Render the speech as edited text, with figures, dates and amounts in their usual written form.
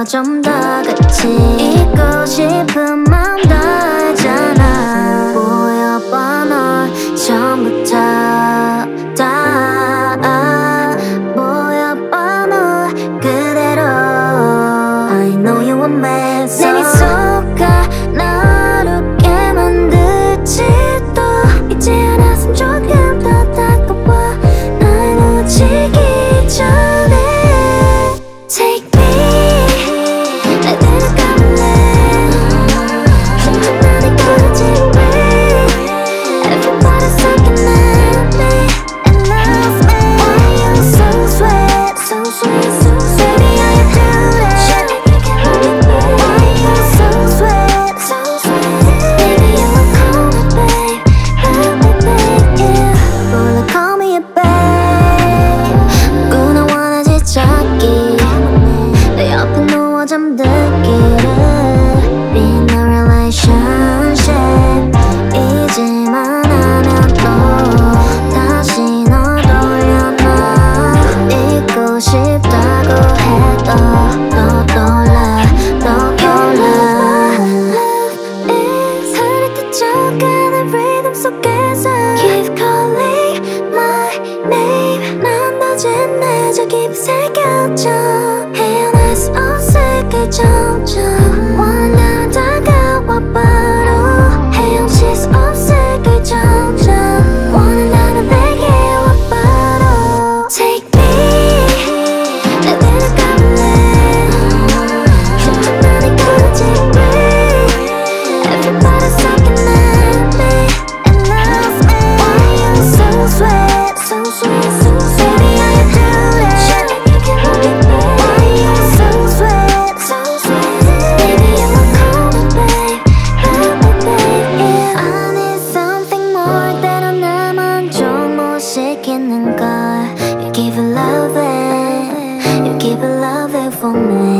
좀 더 같이 있고 싶은 마음 다 알잖아. 보여봐 널 처음부터 다 보여봐 널 그대로. I know you want me so 내 미소가 널 웃게 만들지도 잊지 않았으면 조금 더 다가와 날 놓치기 전에. Take 잠들기를 in a relationship 잊을만 하면 또 다시 널 돌려놔. 잊고 싶다고 해도 또 놀라 또 몰라. Love is 흐릿해져가는 rhythm 속에서 Keep calling my name 난 더 진해져 깊이 새겨져. 헤어날 수 없을 점점 원하면 다가와 바로 헤엄칠 수 없을 걸 점점 원한다면 내게 와 바로 Take me 내 눈을 감을래 힘든 날이 꺼질 breathe Everybody's looking at me and love me. Why you so sweet so sweet so sweet. Baby how you do it. You can look at me. Why you so sweet so sweet. Baby you are cold babe yeah. I need something more 때로 나만 좀 못 시키는 걸. You give it love it you give it love it for me.